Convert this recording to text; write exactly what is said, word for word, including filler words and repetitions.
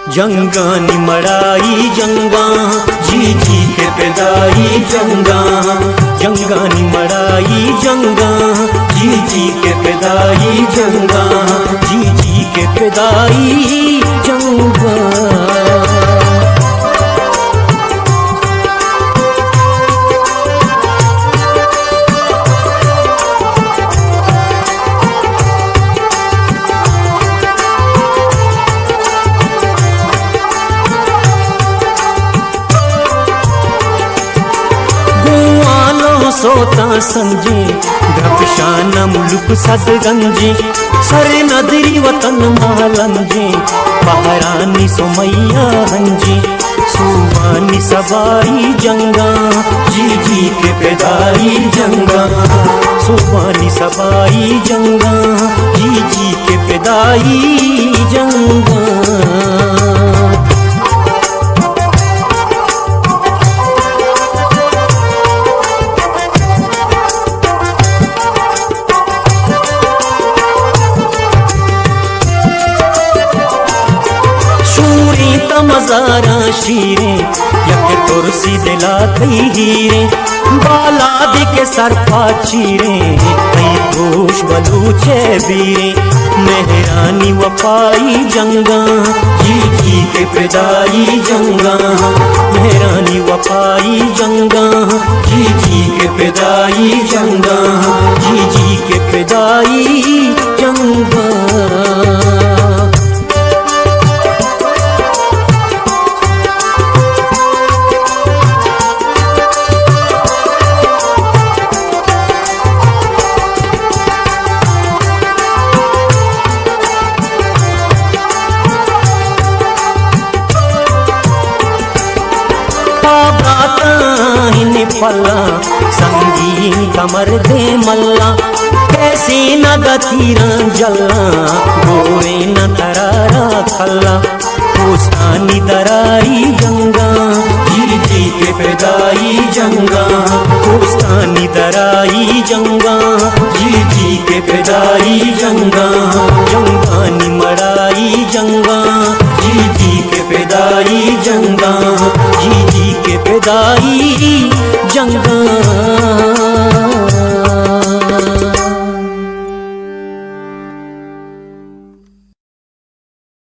जंगानी मड़ाई जंगा जी जी के पैदाई जंगा, जंगानी मड़ाई जंगा जी जी के पैदाई जंगा, जी जी के पैदाई जंगा। सोता संजे घपशाना मुल्क सदगंजे, सर नदरी वतन मालंजे, पहरानी सोमैया हंजे, सुवानी सबाई जंगा जी जी के पैदाई जंगा, सुवानी सबाई जंगा जी जी के पैदाई जंगा। मजारा शीरे यक तुरसी दिला कई हीरे, बाला दिके सर पाचीरे कई घोष बलूचे बीरे, मेहरानी वफाई जंगा जी जी के पैदाई जंगा, मेहरानी वफाई जंगा जी जी के पैदाई जंगा, जी जी के पैदाई जंगा। पल्ला संगीन कमर दे मल्ला, कैसी न गतीरा जल्ला गोरे न तरारा खल्ला, पोस्तानी दराई जंगा जी जी के पैदाई जंगा, पोस्तानी दराई जंगा जी जी के पैदाई जंगा, जंगानी मड़ाई जंगा जी जी के पैदाई जंगा, जी जी के पैदाई जंगा।